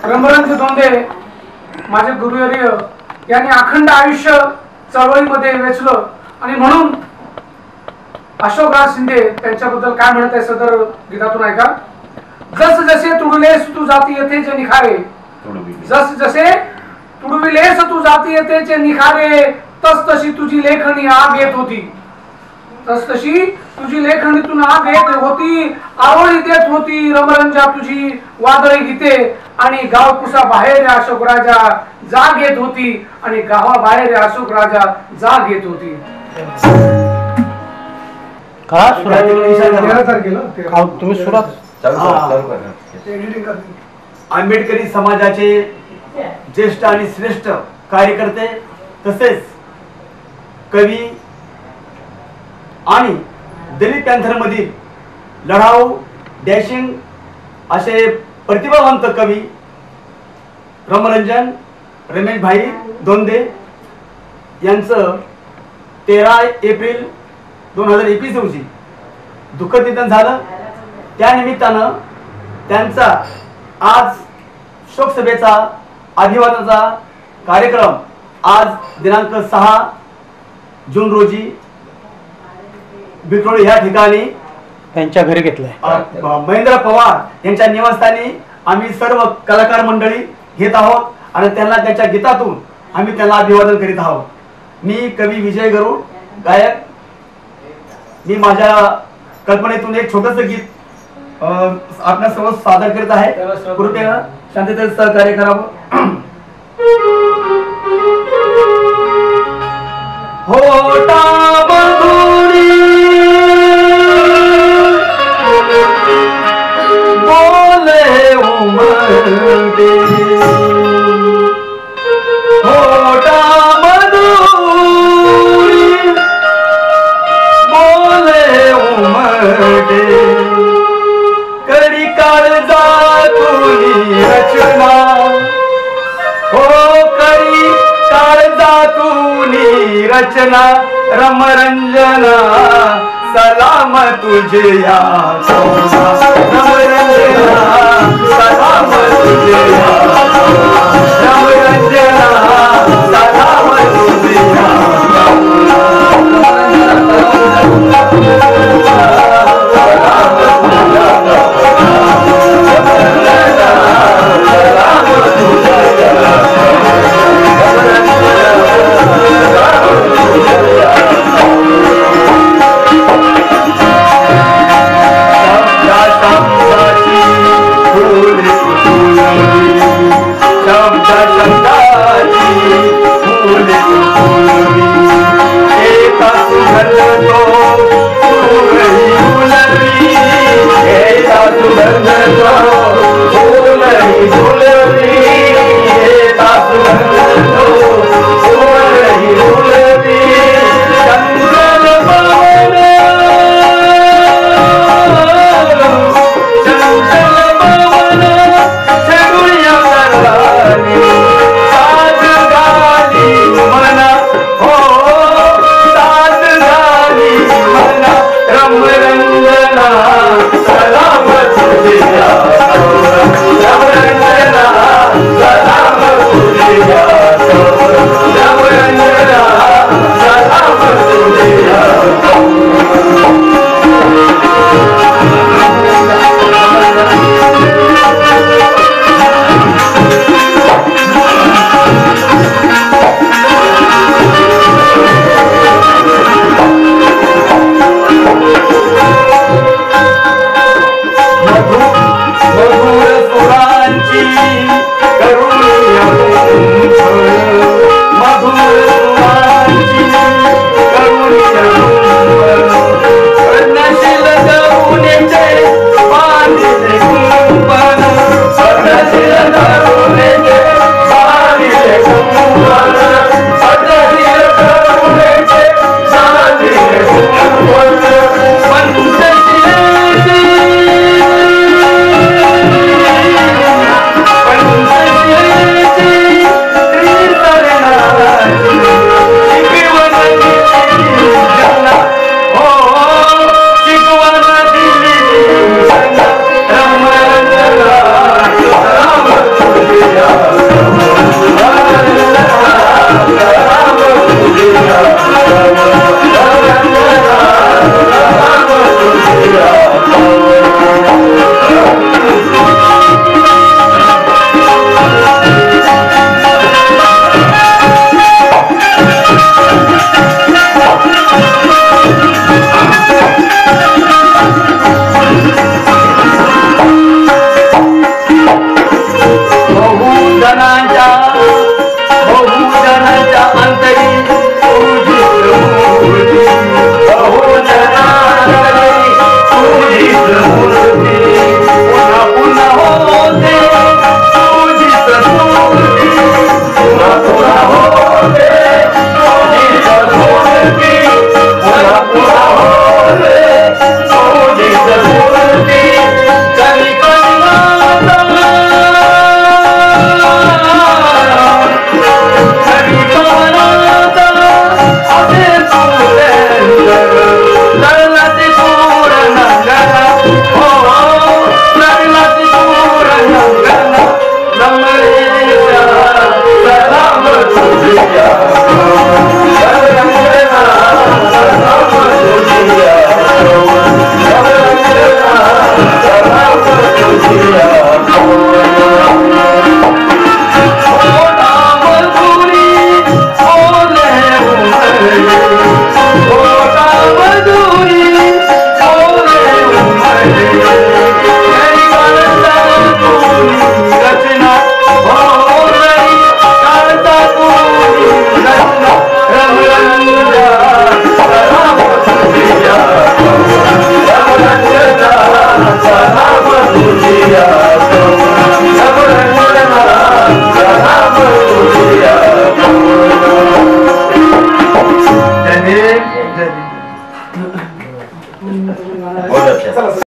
रमरंज धोंडे माझे गुरुवर्य यांनी अखंड आयुष्य चळवळीमध्ये वेचलं आणि म्हणून अशोकराज शिंदे त्यांच्याबद्दल काय म्हणत आहे सदर गीतातून ऐका. जस जसे तुडलेस तू जाती येथे जे निखारे, जस जसे तुडविलेस तू जाती येथे जे निखारे, तस तशी तुझी लेखणी आग येत होती, तस तशी तुझी लेखणीतून आग येत होती, आवळी देत होती रमरंजा तुझी वादळी गीते, आणि गावकुसा बाहेर अशोक राजा जाग येत होती, आणि गावाबाहेर अशोक राजा जाग येत होती. तुम्ही सुरात आंबेडकरी समाजाचे ज्येष्ठ आणि श्रेष्ठ कार्यकर्ते तसेच कवी आणि दलित पॅंथर मधील लढाऊ डॅशिंग असे प्रतिभावंत कवी रमरंजन रमेश भाई धोंडे यांचं 13 एप्रिल 2021 रोजी दुःखद निधन झालं. त्या निमित्तानं त्यांचा आज शोकसभेचा अभिवादनाचा कार्यक्रम आज दिनांक 6 जून रोजी बिक्रोळी या ठिकाणी त्यांच्या घरी घेतलाय. महेंद्र पवार यांच्या निवासस्थानी आम्ही सर्व कलाकार मंडळी घेत आहोत आणि त्यांना त्यांच्या गीतातून आम्ही त्यांना अभिवादन करीत आहोत. मी कवी विजय गरुड गायक, मी माझ्या कल्पनेतून एक छोटस गीत आपल्या समोर सादर करीत आहे. कृपया शांततेत सहकार्य करावं. होता मधुरी बोले उमटे, होता मधुरी बोले उमटे, करी काळजा तुली रचना, हो करी काळजा तुली रचना, रमरंजना सलाम तुझ्या, रमरंजना सलाम तुझ्या, रमरंजना सलाम तुझ्या. चला